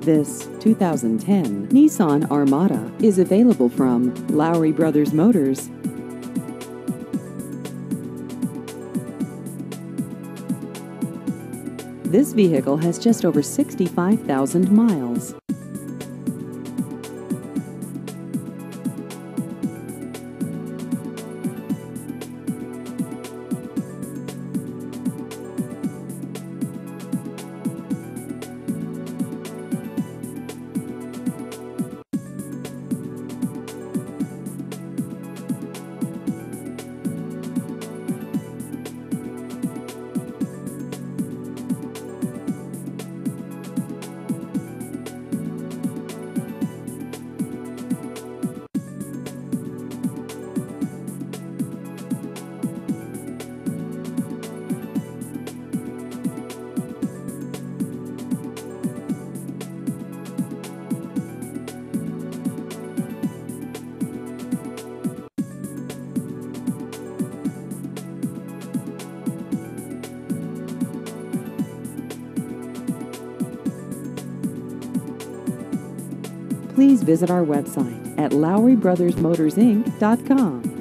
This 2010 Nissan Armada is available from Lowry Brothers Motors. This vehicle has just over 65,000 miles. Please visit our website at LowryBrothersMotorsInc.com.